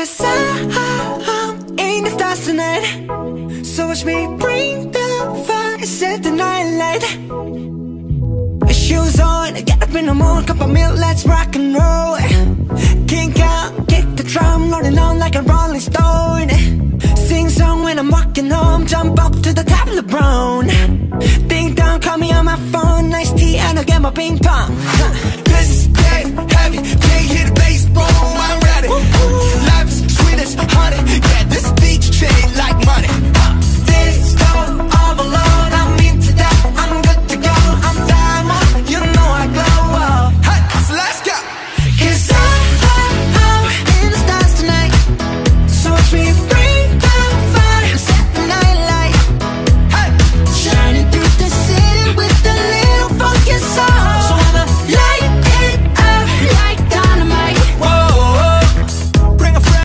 the sun in the stars tonight. So watch me bring the fire, set the night light. Shoes on, get up in the morning, cup of milk, let's rock and roll. Kink out, kick the drum, rolling on like a rolling stone. Sing song when I'm walking home, jump up to the top of the brown. Ding dong, call me on my phone, nice tea and I'll get my ping pong.